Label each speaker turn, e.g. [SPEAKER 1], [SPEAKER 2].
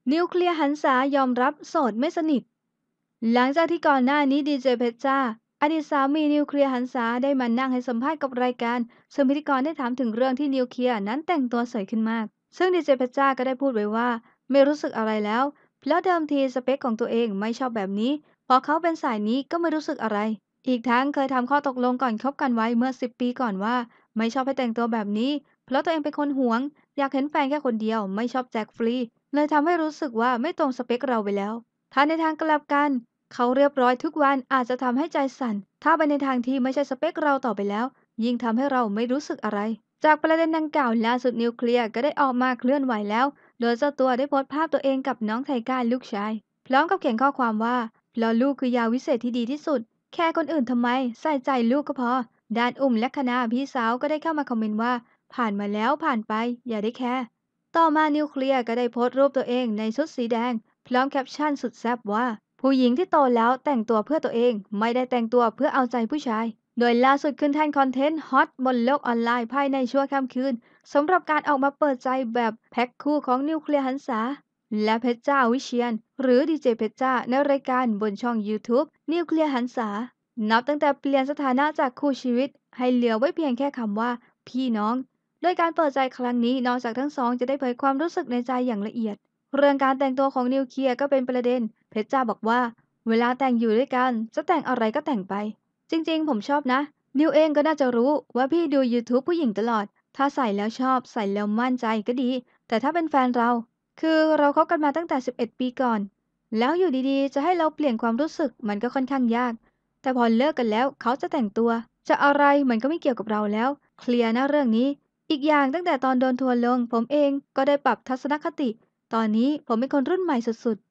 [SPEAKER 1] นิวเคลียร์หันษายอมรับโสดไม่สนิทหลังจากที่ก่อนหน้านี้ดีเจเพชรจ้าอดีตสามีนิวเคลียร์หันษาได้มานั่งให้สัมภาษณ์กับรายการซึ่งพิธีกรได้ถามถึงเรื่องที่นิวเคลียร์นั้นแต่งตัวสวยขึ้นมากซึ่งดีเจเพชรจ้าก็ได้พูดไว้ว่าไม่รู้สึกอะไรแล้วเพราะเดิมทีสเปคของตัวเองไม่ชอบแบบนี้พอเขาเป็นสายนี้ก็ไม่รู้สึกอะไรอีกทั้งเคยทำข้อตกลงก่อนคบกันไว้เมื่อ10 ปีก่อนว่าไม่ชอบให้แต่งตัวแบบนี้เพราะตัวเองเป็นคนหวงอยากเห็นแฟนแค่คนเดียวไม่ชอบแจกฟรีเลยทำให้รู้สึกว่าไม่ตรงสเปคเราไปแล้ว ถ้าในทางกลับกันเขาเรียบร้อยทุกวันอาจจะทำให้ใจสั่นถ้าไปในทางที่ไม่ใช่สเปคเราต่อไปแล้วยิ่งทำให้เราไม่รู้สึกอะไรจากประเด็นดังกล่าวล่าสุดนิวเคลียร์ก็ได้ออกมาเคลื่อนไหวแล้วโดยเจ้าตัวได้โพสต์ภาพตัวเองกับน้องไทก้าลูกชายพร้อมกับเขียนข้อความว่าเพราะลูกคือยาวิเศษที่ดีที่สุดแค่คนอื่นทำไมใส่ใจลูกก็พอด้านอุ้มและคณะพี่สาวก็ได้เข้ามาคอมเมนต์ว่าผ่านมาแล้วผ่านไปอย่าได้แคร์ต่อมานิวเคลียร์ก็ได้โพสต์รูปตัวเองในชุดสีแดง พร้อมแคปชั่นสุดแซ่บว่าผู้หญิงที่โตแล้วแต่งตัวเพื่อตัวเองไม่ได้แต่งตัวเพื่อเอาใจผู้ชายโดยล่าสุดขึ้นแท่นคอนเทนต์ฮอตบนโลกออนไลน์ภายในชั่วค่ำคืนสำหรับการออกมาเปิดใจแบบแพ็คคู่ของนิวเคลียร์หันษาและเพชรจ้าวิเชียนหรือดีเจเพชรจ้าในรายการบนช่อง YouTube นิวเคลียร์หันษานับตั้งแต่เปลี่ยนสถานะจากคู่ชีวิตให้เหลือไว้เพียงแค่คำว่าพี่น้องโดยการเปิดใจครั้งนี้นอกจากทั้งสองจะได้เผยความรู้สึกในใจอย่างละเอียด เรื่องการแต่งตัวของนิวเคลียร์ก็เป็นประเด็นเพชรจ้าบอกว่าเวลาแต่งอยู่ด้วยกันจะแต่งอะไรก็แต่งไปจริงๆผมชอบนะนิวเองก็น่าจะรู้ว่าพี่ดู YouTube ผู้หญิงตลอดถ้าใส่แล้วชอบใส่แล้วมั่นใจก็ดีแต่ถ้าเป็นแฟนเราคือเราคบกันมาตั้งแต่11ปีก่อนแล้วอยู่ดีๆจะให้เราเปลี่ยนความรู้สึกมันก็ค่อนข้างยากแต่พอเลิกกันแล้วเขาจะแต่งตัวจะอะไรมันก็ไม่เกี่ยวกับเราแล้วเคลียร์นะเรื่องนี้อีกอย่างตั้งแต่ตอนโดนทัวร์ลงผมเองก็ได้ปรับทัศนคติ ตอนนี้ผมเป็นคนรุ่นใหม่สุด